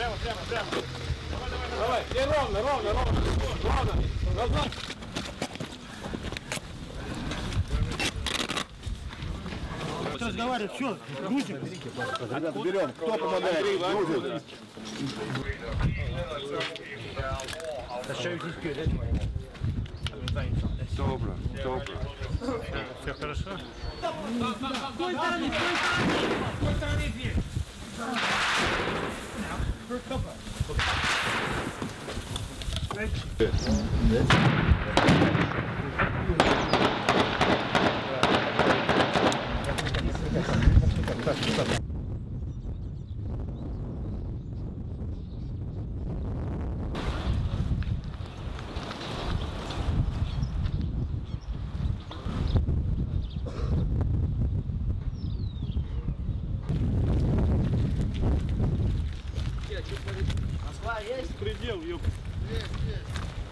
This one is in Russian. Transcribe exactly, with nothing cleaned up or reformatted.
Прямо, прямо, прямо. Давай, давай. И ровно, ровно, ровно. Ровно. Назад. Кто разговаривает? Все, грузим. Ребята, берем. Кто помогает? Грузим. Добро, добро. Все хорошо? С той стороны, с той стороны! С той стороны дверь! Предел, ёп. Есть, есть.